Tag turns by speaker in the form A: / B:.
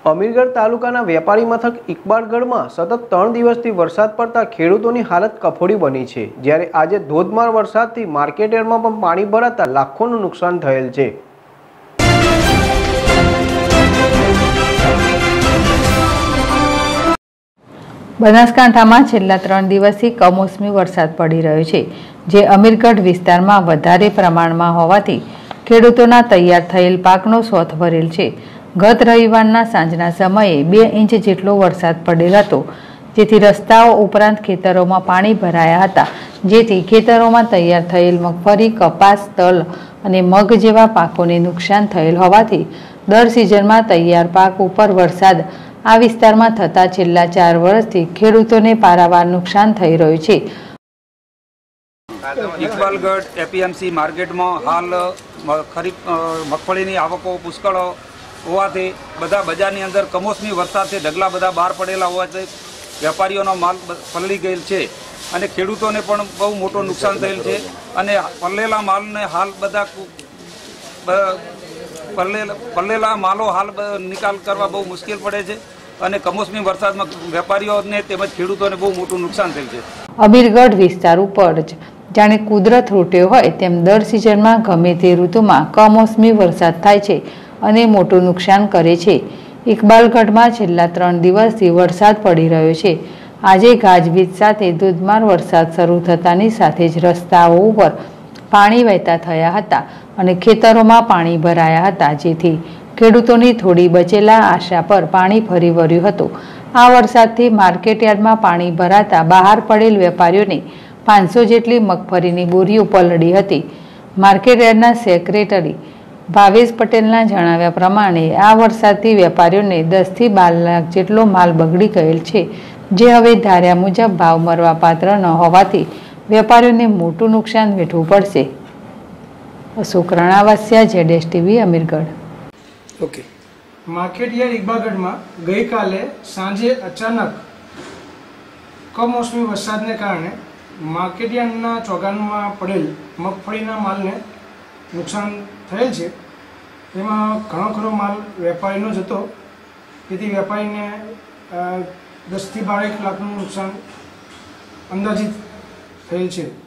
A: અમીરગઢ તાલુકાના વેપારી મથક ઇકબાલગઢમાં સતત 3 દિવસથી વરસાદ પડતા ખેડૂતોની હાલત કફોડી બની છે। જ્યારે આજે ધોધમાર વરસાદથી માર્કેટયાર્ડમાં પણ પાણી ભરાતા લાખોનું નુકસાન થયેલ છે।
B: બનાસકાંઠામાં છેલ્લા 3 દિવસથી કમોસમી વરસાદ પડી રહ્યો છે, જે અમીરગઢ વિસ્તારમાં વધારે પ્રમાણમાં હોવાથી ખેડૂતોના તૈયાર થયેલ પાકનો શોથ ભરેલ છે। ગત રવિવારના સાંજના સમયે 2 ઇંચ જેટલો વરસાદ પડેલ હતો, જેથી રસ્તાઓ ઉપરાંત ખેતરોમાં પાણી ભરાયા હતા, જેથી ખેતરોમાં તૈયાર થયેલ મગફળી, કપાસ, તલ અને મગ જેવા પાકોને નુકસાન થયેલ હોવાથી દર સિઝનમાં તૈયાર પાક ઉપર વરસાદ આ વિસ્તારમાં થતા છેલ્લા 4 વર્ષથી ખેડૂતોને પારાવાર નુકસાન થઈ રહ્યું છે।
C: ઇકબાલગઢ એપીએમસી માર્કેટમાં હાલ ખરીફ મગફળીની આવકો પુષ્કળ હોવાથી બધા બજારની અંદર કમોસમી વરસાદથી ઢગલા બધા બહાર પડેલા હોવાથી વેપારીઓનો માલ પલળી ગયેલ છે અને ખેડૂતોને પણ બહુ મોટું નુકસાન થયેલ છે અને પલળેલા માલને હાલ બધા પલળેલા માલો હાલ નિકાલ કરવા બહુ મુશ્કેલ પડે છે અને કમોસમી વરસાદમાં વેપારીઓને તેમજ ખેડૂતોને બહુ મોટું નુકસાન થયેલ છે।
B: અમીરગઢ વિસ્તાર ઉપર જ જાણે કુદરત રૂટ્યો હોય તેમ દર સિઝનમાં ગમે તે ઋતુમાં કમોસમી વરસાદ થાય છે અને મોટું નુકસાન કરે છે। ઇકબાલગઢમાં છેલ્લા 3 દિવસથી વરસાદ પડી રહ્યો છે। આજે ગાજવીજ સાથે ધોધમાર વરસાદ શરૂ થતાની સાથે જ રસ્તાઓ ઉપર પાણી વહેતા થયા હતા અને ખેતરોમાં પાણી ભરાયા હતા, જેથી ખેડૂતોની થોડી બચેલા આશા પર પાણી ફરી વળ્યું હતું। આ વરસાદથી માર્કેટયાર્ડમાં પાણી ભરાતા બહાર પડેલ વેપારીઓને 500 જેટલી મગફળીની બોરીઓ પલળી હતી। માર્કેટયાર્ડના સેક્રેટરી ભાવેશ પટેલના જણાવ્યા પ્રમાણે આ વરસાદથી વેપારીઓને 10 થી 12 લાખ જેટલો માલ બગડી ગયેલ છે, જે હવે ધાર્યા મુજબ ભાવ મળવા પાત્ર ન હોવાથી વેપારીઓને મોટું નુકસાન વેઠવું પડશે। Ashok Ranavasiya, ZSTV, Amirgadh.
D: Okay, market yard ઇકબાલગઢમાં ગઈકાલે સાંજે અચાનક કમોસમી વરસાદને કારણે માર્કેટયાર્ડના ચોગાનમાં પડેલ મગફળીના માલને નુકસાન થયેલ છે। એમાં ઘણો ખરો માલ વેપારીનો જ હતો, તેથી વેપારીને 10 થી 12 લાખનું નુકસાન અંદાજિત થયેલ છે।